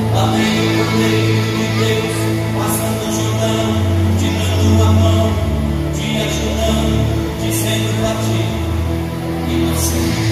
Amém, o Cordeiro de Deus, passando o Jordão, te dando a mão, te ajudando, dizendo pra ti, inocente.